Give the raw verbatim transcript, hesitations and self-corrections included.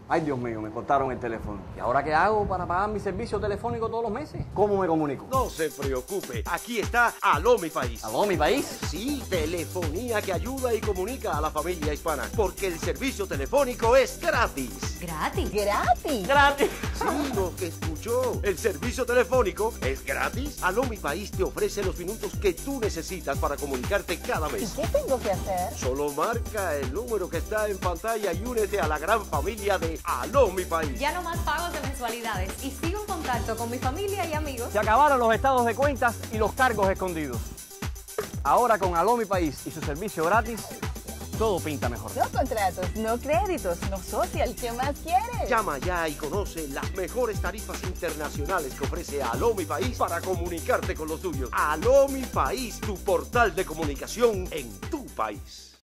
Ay, Dios mío, me cortaron el teléfono. ¿Y ahora qué hago para pagar mi servicio telefónico todos los meses? ¿Cómo me comunico? No se preocupe, aquí está Aló Mi País. ¿Aló, mi país? Sí, telefonía que ayuda y comunica a la familia hispana, porque el servicio telefónico es gratis. ¿Gratis? ¡Gratis! ¡Gratis! Sí, lo que escuchó. El servicio telefónico es gratis. Aló Mi País te ofrece los minutos que tú necesitas para comunicarte cada ¿Y mes. qué tengo que hacer? Solo marca el número que está en pantalla y únete a la gran familia de Aló Mi País. Ya no más pagos de mensualidades y sigo en contacto con mi familia y amigos. Se acabaron los estados de cuentas y los cargos escondidos. Ahora con Aló Mi País y su servicio gratis, todo pinta mejor. No contratos, no créditos, no social. ¿Qué más quieres? Llama ya y conoce las mejores tarifas internacionales que ofrece Aló Mi País para comunicarte con los tuyos. Aló Mi País, tu portal de comunicación en tu país.